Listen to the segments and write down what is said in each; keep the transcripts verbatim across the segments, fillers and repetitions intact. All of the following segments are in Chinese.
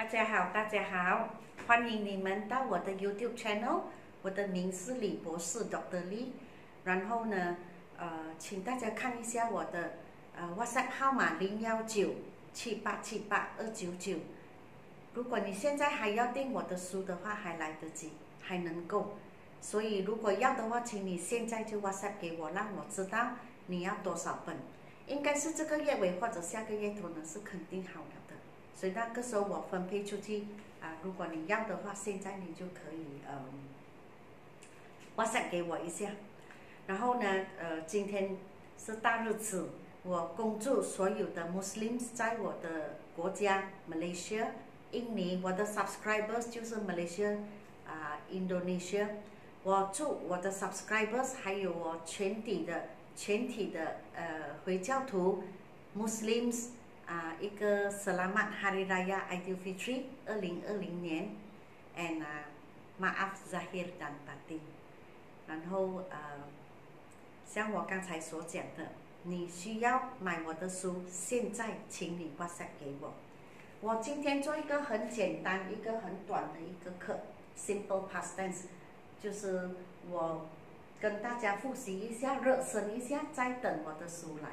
家好，大家好，欢迎你们到我的 YouTube channel， 我的名是李博士 Doctor Lee。然后呢，呃，请大家看一下我的呃 WhatsApp 号码零幺九七八七八二九九。如果你现在还要订我的书的话，还来得及，还能够。所以如果要的话，请你现在就 WhatsApp 给我，让我知道你要多少本。应该是这个月尾或者下个月头呢，是肯定好了的。所以那个时候我分配出去啊，如果你要的话，现在你就可以呃 WhatsApp 给我一下。然后呢，呃，今天是大日子，我恭祝所有的 Muslims 在我的国家 Malaysia、印尼，我的 subscribers 就是 Malaysia 啊、Indonesia。我祝我的 subscribers 还有我全体的全体的呃回教徒 Muslims 啊、一个 Selamat Hari Raya Aidilfitri 二零二零年 and 啊、Maaf Zahir dan Batin。然后呃，像我刚才所讲的，你需要买我的书，现在请你 WhatsApp 给我。我今天做一个很简单、一个很短的一个课 ，Simple Past Tense， 就是我跟大家复习一下、热身一下，再等我的书来。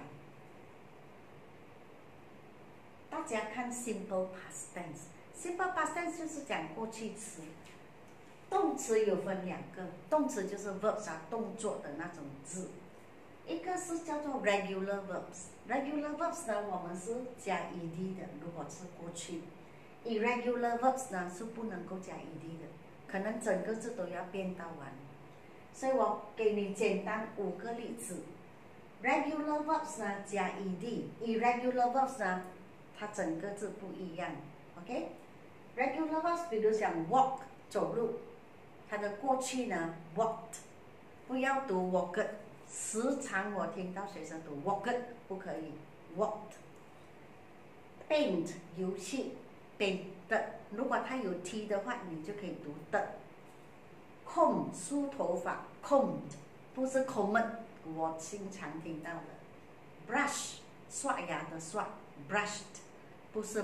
大家看 Simple Past Tense，Simple Past Tense 就是讲过去时。动词有分两个，动词就是 verbs 啊，动作的那种字。一个是叫做 regular verbs，regular verbs 呢，我们是加 ed 的，如果是过去。irregular verbs 呢是不能够加 ed 的，可能整个字都要变到完。所以我给你简单五个例子。regular verbs 呢加 ed，irregular verbs 呢，它整个字不一样。OK？regular verbs 比如讲 walk 走路。它的过去呢 ，walked， 不要读 walked， 时常我听到学生读 walked， 不可以 walked。paint 油漆 paint 的，如果它有 t 的话，你就可以读的。comb 梳头发 combed， 不是 combed， 我经常听到的。brush 刷牙的刷 brushed， 不是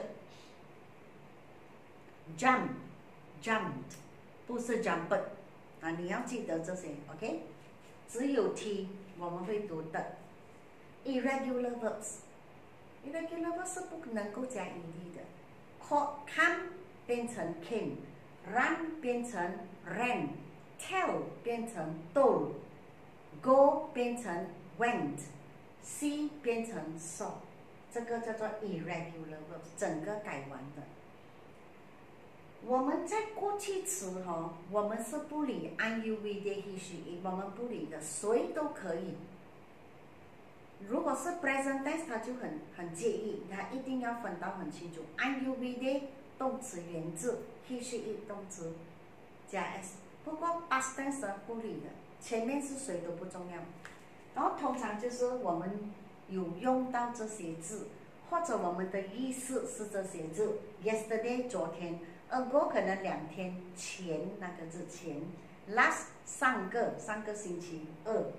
brushed。jump jumped。不是 jump 啊，你要记得这些 ，OK？ 只有 t 我们会读的。irregular verbs，irregular verbs 是不能够加 ed 的。come 变成 came，run 变成 ran，tell 变成 told，go 变成 went，see 变成 saw， 这个叫做 irregular verbs， 整个改完的。我们在过去词哈、哦，我们是不理 I U V D he she it， 我们不理的，谁都可以。如果是 present tense， 他就很很介意，他一定要分到很清楚。I U V D 动词原字 ，he she it 动词加 s。不过 past tense 不理的，前面是谁都不重要。然后通常就是我们有用到这些字，或者我们的意思是这些字 ，yesterday 昨天。ago 可能两天前那个字前 ，last 上个上个星期二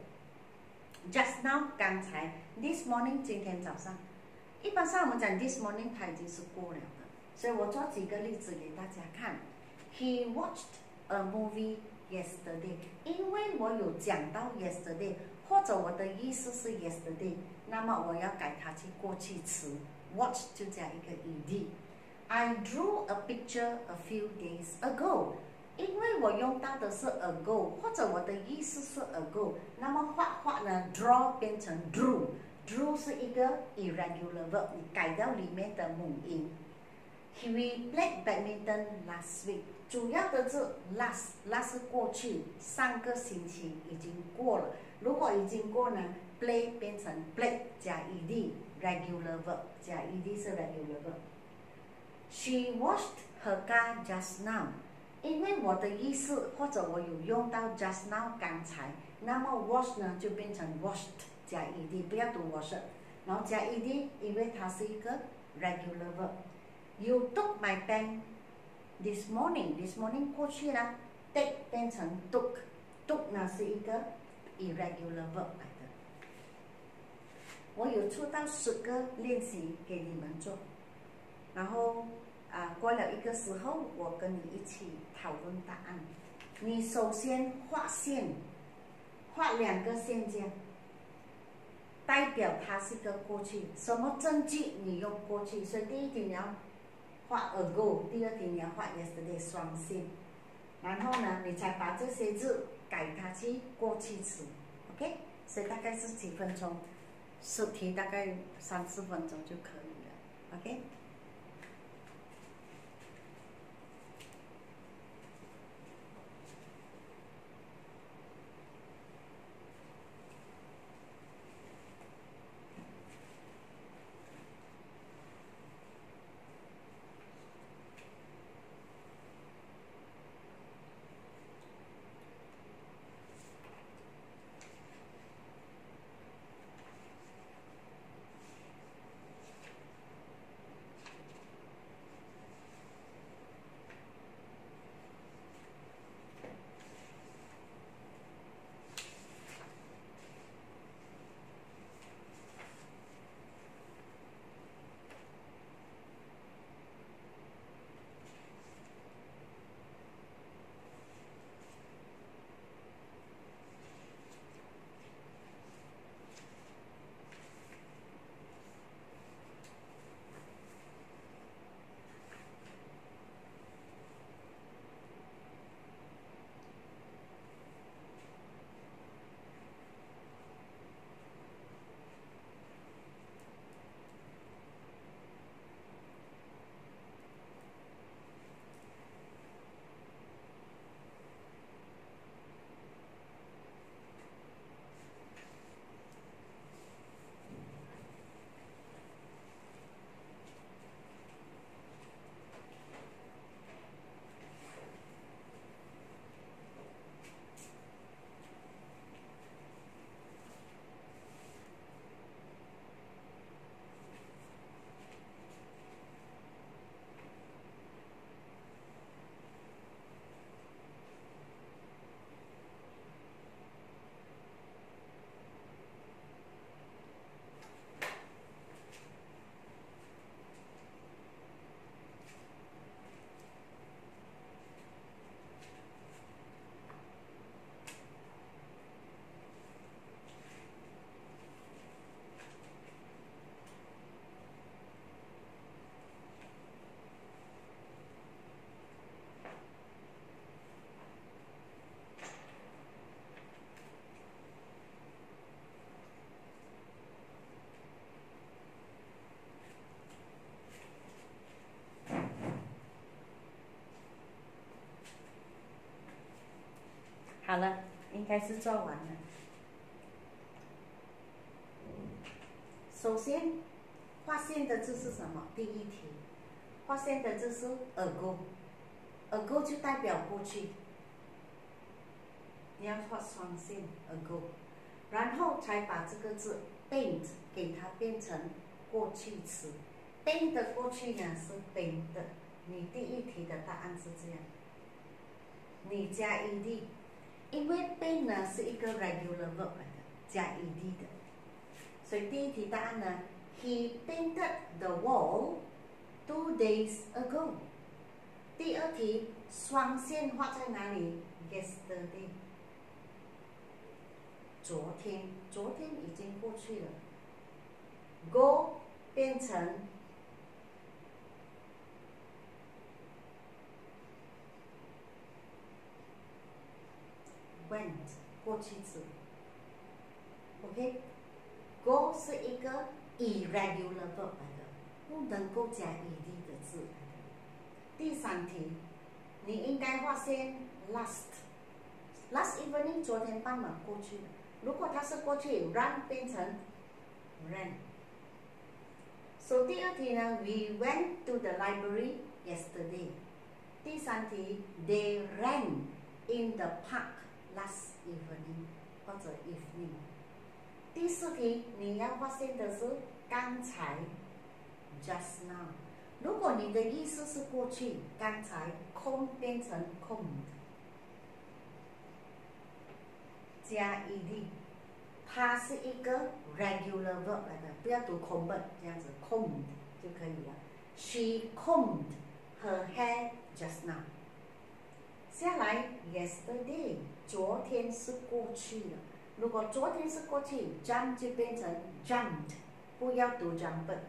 ，just now 刚才 ，this morning 今天早上。一般上我们讲 this morning 它已经是过了的，所以我做几个例子给大家看。He watched a movie yesterday， 因为我有讲到 yesterday， 或者我的意思是 yesterday， 那么我要改它去过去词 ，watch 就加一个 ed。I drew a picture a few days ago， 因为我用到的是 ago， 或者我的意思是 ago， 那么画画呢 draw 变成 drew，drew 是一个 irregular verb， 你改掉里面的母音。We played badminton last week， 主要的是 last last 是过去，上个星期已经过了。如果已经过呢 ，play 变成 played 加 ed regular verb， 加 ed 是 regular verb。She washed her car just now， 因为我的意思或者我有用到 just now 刚才，那么 wash 呢就变成 washed 加 ed， 不要读 washed， 然后加 ed， 因为它是一个 regular verb。You took my pen this morning，this morning 过去了 ，take 变成 took，took 呢是一个 irregular verb 来的。我有出到十个练习给你们做。然后啊，过了一个时候，我跟你一起讨论答案。你首先画线，画两个线这样，代表它是个过去。什么证据你用过去？所以第一题你要画 ago， 第二题你要画 yesterday 双线。然后呢，你才把这些字改它去过去词 ，OK？ 所以大概是几分钟，十题大概三四分钟就可以了 ，OK？好了，应该是做完了。首先，画线的字是什么？第一题，画线的字是 ago，ago 就代表过去，你要画双线 ago， 然后才把这个字 been 给它变成过去词。been 的过去呢是 been 的，你第一题的答案是这样，你加 ed。因为 been 呢是一个 regular verb 来的，加 ed 的，所以第一题答案呢 ，He painted the wall two days ago。第二题双线画在哪里 ？Yesterday， 昨天，昨天已经过去了。Go 变成went 过去式 ，OK，go 是一个 irregular verb 来的，不能够加 ed 的字来的。第三题，你应该画线 last，last evening 昨天傍晚过去了，如果它是过去 run 变成 ran。所以第二题呢 ，We went to the library yesterday。第三题 ，They ran in the park。last evening 或者 evening。第四题你要发现的是刚才 just now。如果你的意思是过去，刚才空变成空，加 ed， 它是一个 regular verb 来的，不要读 combed 这样子 combed 就可以了。She combed her hair just now。下来 yesterday， 昨天是过去了。如果昨天是过去 ，jump 就变成 jumped， 不要读 jumped。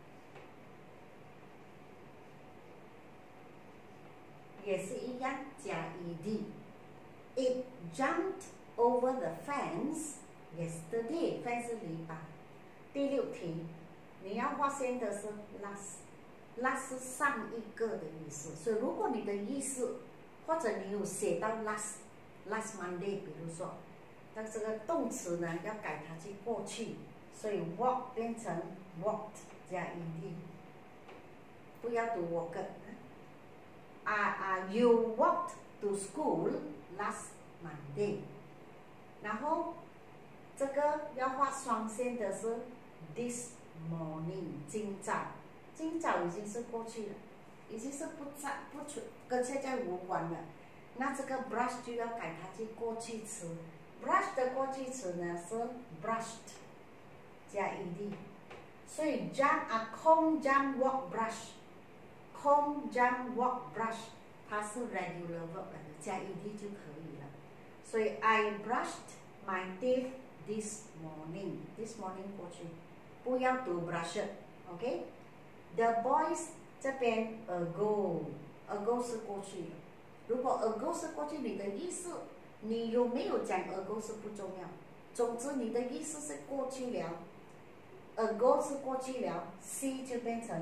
也是一样加 ed。It jumped over the fence yesterday。fence 是篱笆。第六题，你要发现的是 last，last 是上一个的意思。所以如果你的意思，或者你有写到 last，last Monday， 比如说，但这个动词呢要改它去过去，所以 walk 变成 walked 加 ed， 不要读 walked。啊啊 ，You walked to school last Monday。然后这个要画双线的是 this morning， 今早，今早已经是过去了，已经是不在不出跟现在无关了。那这个 brush 就要改它去过去词 ，brush 的过去词呢是 brushed 加 ed， 所以 jump 啊 comb jump walk brush。comb jump walk brush， 它是 regular verb 来的，加 ed 就可以了。所以 I brushed my teeth this morning。this morning 过去，不要读 brushed。OK，the boys 这边 ago，ago 是过去的。如果 ago 是过去，你的意思，你有没有讲 ago 是不重要。总之你的意思是过去了 ，ago 是过去了 ，see 就变成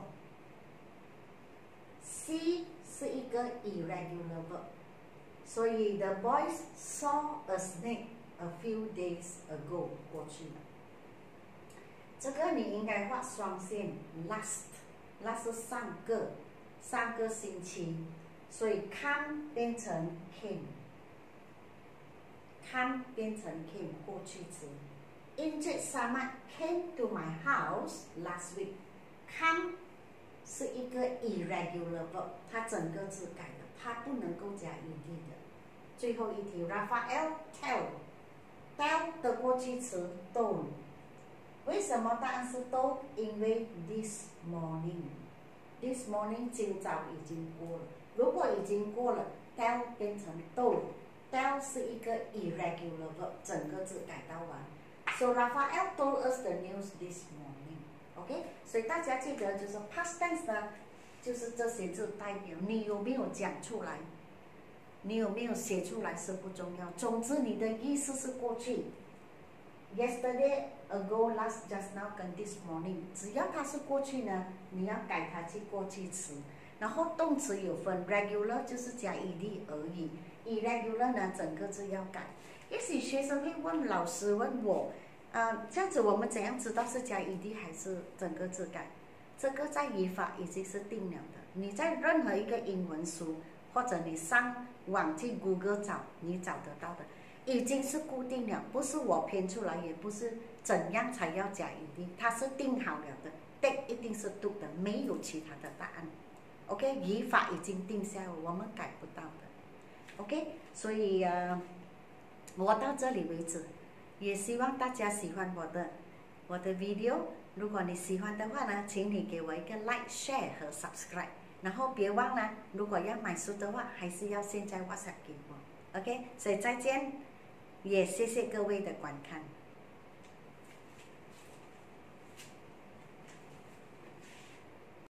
saw。see 是一个 irregular verb， 所以 the boys saw a snake a few days ago 过去了。这个你应该画双线 last，last 是上个，上个星期，所以 come 变成 came，come 变成 came 过去词。Injit Samad came to my house last week。come 是一个 irregular verb， 它整个字改的，它不能够加 ed 的。最后一题 ，Raphael tell，tell 的过去词 told。为什么答案是 told？ 因为 this morning，this morning 今早已经过了。如果已经过了 ，tell 变成 told，tell 是一个 irregular verb， 整个字改到完。So Raphael told us the news this morning。OK， 所以大家记得就是 past tense 呢，就是这些字代表你有没有讲出来，你有没有写出来是不重要。总之你的意思是过去 ，yesterday ago last just now 跟 this morning， 只要它是过去呢，你要改它去过去词。然后动词有分 regular 就是加 ed 而已 ，irregular 呢整个字要改。也许学生会问老师问我。呃，这样子我们怎样知道是加 ed 还是整个字改？这个在语法已经是定了的。你在任何一个英文书，或者你上网去 Google 找，你找得到的，已经是固定了，不是我编出来，也不是怎样才要加 ed， 它是定好了的 ，take 一定是 do 的，没有其他的答案。OK， 语法已经定下了，我们改不到的。OK， 所以呃，我到这里为止。也希望大家喜欢我的我的 video。如果你喜欢的话呢，请你给我一个 like、share 和 subscribe。然后别忘了，如果要买书的话，还是要现在 WhatsApp 给我。OK， 所以再见，也谢谢各位的观看。